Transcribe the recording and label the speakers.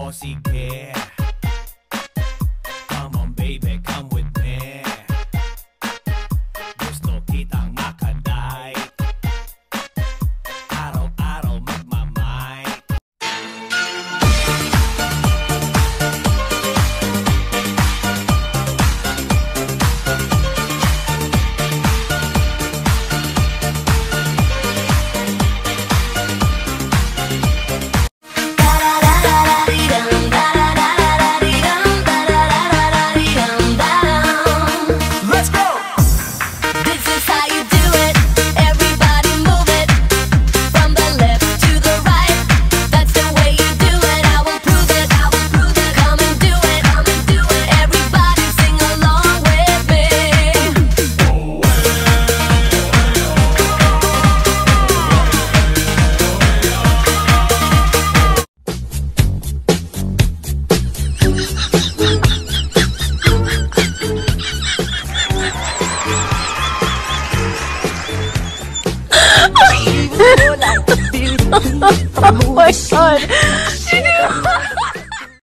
Speaker 1: O sige, come on baby, come with me. Gusto kitang makaday, araw-araw magmamay.
Speaker 2: Oh my God.